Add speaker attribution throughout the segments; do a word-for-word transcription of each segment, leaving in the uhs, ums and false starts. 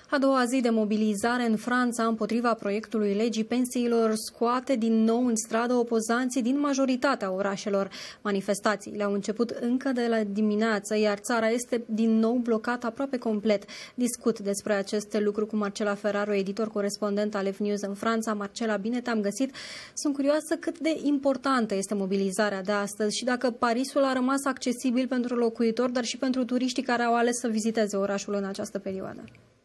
Speaker 1: A doua zi de mobilizare în Franța împotriva proiectului legii pensiilor scoate din nou în stradă opozanții din majoritatea orașelor. Manifestațiile au început încă de la dimineață, iar țara este din nou blocată aproape complet. Discut despre aceste lucruri cu Marcela Ferraro, editor corespondent al F News în Franța. Marcela, bine te-am găsit. Sunt curioasă cât de importantă este mobilizarea de astăzi și dacă Parisul a rămas accesibil pentru locuitori, dar și pentru turiștii care au ales să viziteze orașul în această perioadă.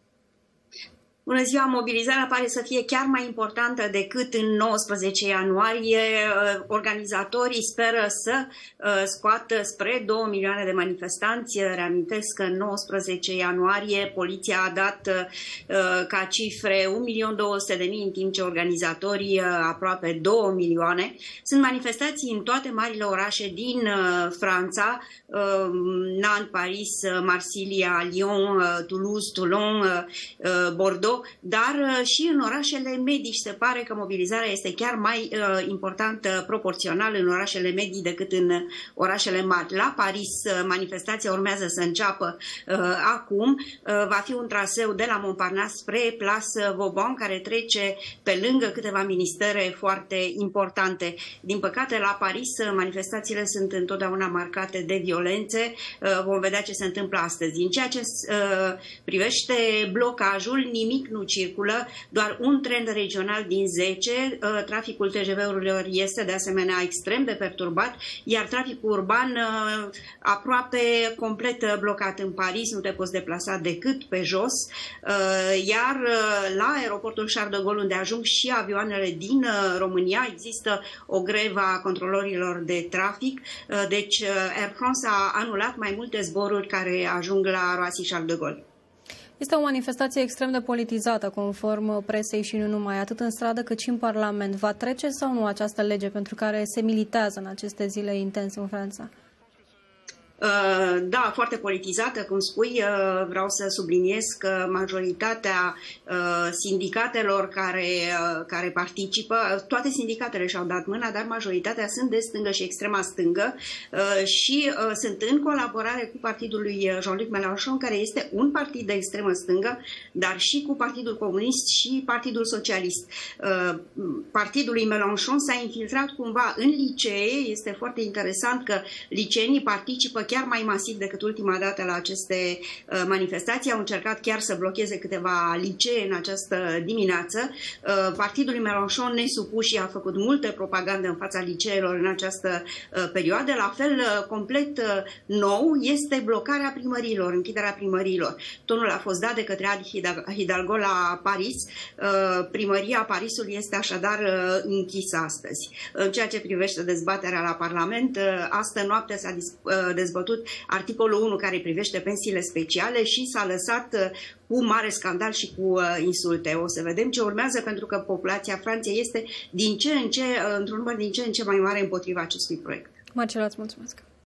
Speaker 2: Bună ziua! Mobilizarea pare să fie chiar mai importantă decât în nouăsprezece ianuarie. Organizatorii speră să scoată spre două milioane de manifestanți. Reamintesc că în nouăsprezece ianuarie poliția a dat ca cifre un milion două sute de mii, în timp ce organizatorii aproape două milioane. Sunt manifestații în toate marile orașe din Franța, Nantes, Paris, Marsilia, Lyon, Toulouse, Toulon, Bordeaux, dar și în orașele medii. Se pare că mobilizarea este chiar mai uh, importantă proporțional în orașele medii decât în orașele mari. La Paris manifestația urmează să înceapă uh, acum. Uh, va fi un traseu de la Montparnasse spre Place Vauban, care trece pe lângă câteva ministere foarte importante. Din păcate, la Paris manifestațiile sunt întotdeauna marcate de violențe. Uh, vom vedea ce se întâmplă astăzi. În ceea ce uh, privește blocajul, nimic nu circulă, doar un tren regional din zece. Traficul T G V-urilor este de asemenea extrem de perturbat, iar traficul urban aproape complet blocat. În Paris nu te poți deplasa decât pe jos, iar la aeroportul Charles de Gaulle, unde ajung și avioanele din România, există o grevă a controlorilor de trafic, deci Air France a anulat mai multe zboruri care ajung la Roissy Charles de Gaulle.
Speaker 1: Este o manifestație extrem de politizată, conform presei și nu numai, atât în stradă cât și în Parlament. Va trece sau nu această lege pentru care se militează în aceste zile intens în Franța?
Speaker 2: Da, foarte politizată, cum spui. Vreau să subliniez că majoritatea sindicatelor care, care participă, toate sindicatele și-au dat mâna, dar majoritatea sunt de stângă și extrema stângă și sunt în colaborare cu partidul lui Jean-Luc Mélenchon, care este un partid de extremă stângă, dar și cu Partidul Comunist și Partidul Socialist. Partidul lui Mélenchon s-a infiltrat cumva în licee. Este foarte interesant că liceenii participă chiar mai masiv decât ultima dată la aceste uh, manifestații. Au încercat chiar să blocheze câteva licee în această dimineață. Uh, Partidul lui Mélenchon, nesupuși, a făcut multă propagandă în fața liceelor în această uh, perioadă. La fel, uh, complet uh, nou, este blocarea primăriilor, închiderea primăriilor. Tonul a fost dat de către Adi Hidalgo la Paris. Uh, primăria Parisului este așadar uh, închisă astăzi. În ceea ce privește dezbaterea la Parlament, uh, astă noapte s-a uh, dezbătut articolul unu care privește pensiile speciale și s-a lăsat cu mare scandal și cu insulte. O să vedem ce urmează, pentru că populația Franței este din ce în ce, într-un număr din ce în ce mai mare împotriva acestui proiect.
Speaker 1: Marcela, îți mulțumesc!